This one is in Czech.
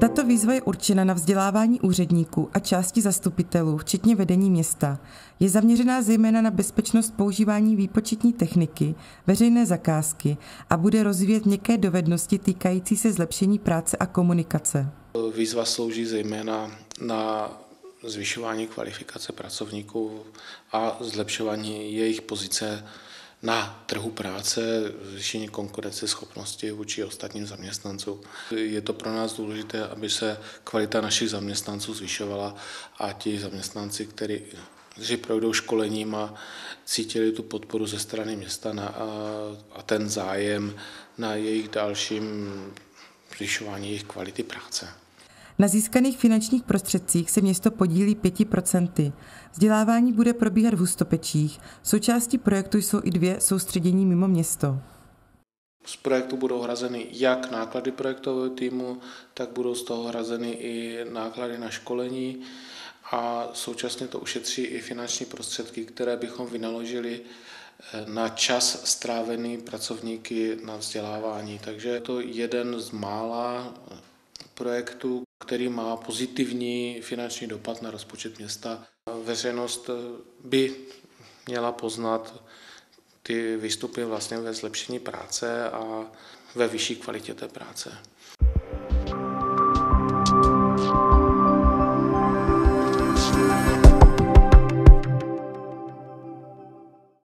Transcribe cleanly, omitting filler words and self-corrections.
Tato výzva je určena na vzdělávání úředníků a části zastupitelů, včetně vedení města. Je zaměřená zejména na bezpečnost používání výpočetní techniky, veřejné zakázky a bude rozvíjet měkké dovednosti týkající se zlepšení práce a komunikace. Výzva slouží zejména na zvyšování kvalifikace pracovníků a zlepšování jejich pozice na trhu práce, zvýšení konkurenceschopnosti vůči ostatním zaměstnancům. Je to pro nás důležité, aby se kvalita našich zaměstnanců zvyšovala a ti zaměstnanci, kteří projdou školením a cítili tu podporu ze strany města a ten zájem na jejich dalším zvyšování jejich kvality práce. Na získaných finančních prostředcích se město podílí 5%. Vzdělávání bude probíhat v Hustopečích. Součástí projektu jsou i 2 soustředění mimo město. Z projektu budou hrazeny jak náklady projektového týmu, tak budou z toho hrazeny i náklady na školení a současně to ušetří i finanční prostředky, které bychom vynaložili na čas strávený pracovníky na vzdělávání. Takže je to jeden z mála projektů, který má pozitivní finanční dopad na rozpočet města. Veřejnost by měla poznat ty výstupy vlastně ve zlepšení práce a ve vyšší kvalitě té práce.